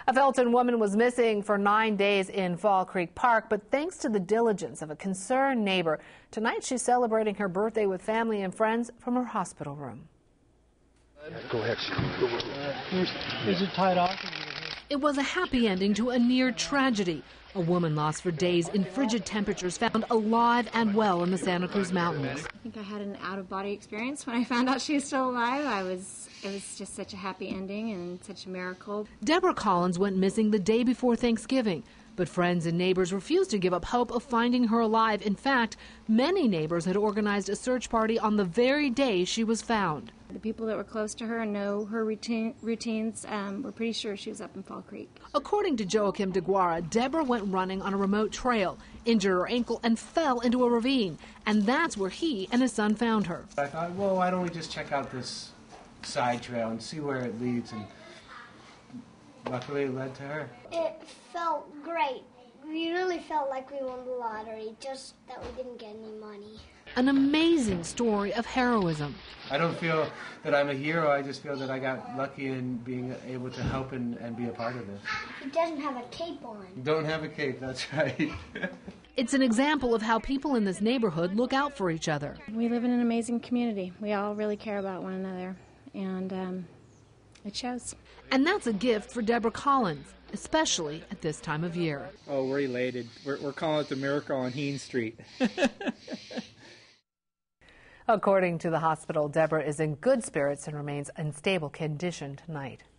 A Felton woman was missing for 9 days in Fall Creek Park, but thanks to the diligence of a concerned neighbor, tonight she's celebrating her birthday with family and friends from her hospital room. Go ahead. Is it tied off? It was a happy ending to a near tragedy. A woman lost for days in frigid temperatures found alive and well in the Santa Cruz Mountains. I think I had an out-of-body experience when I found out she was still alive. It was just such a happy ending and such a miracle. Debra Collins went missing the day before Thanksgiving, but friends and neighbors refused to give up hope of finding her alive. In fact, many neighbors had organized a search party on the very day she was found. The people that were close to her and know her routines were pretty sure she was up in Fall Creek. According to Joachim DeGuara, Debra went running on a remote trail, injured her ankle, and fell into a ravine. And that's where he and his son found her. I thought, well, why don't we just check out this side trail and see where it leads, and luckily it led to her. It felt great. We really felt like we won the lottery, just that we didn't get any money. An amazing story of heroism. I don't feel that I'm a hero, I just feel that I got lucky in being able to help and be a part of this. He doesn't have a cape on. Don't have a cape, that's right. It's an example of how people in this neighborhood look out for each other. We live in an amazing community. We all really care about one another, and it shows. And that's a gift for Debra Collins, especially at this time of year. Oh, we're elated. We're calling it the miracle on Heen Street. According to the hospital, Debra is in good spirits and remains in stable condition tonight.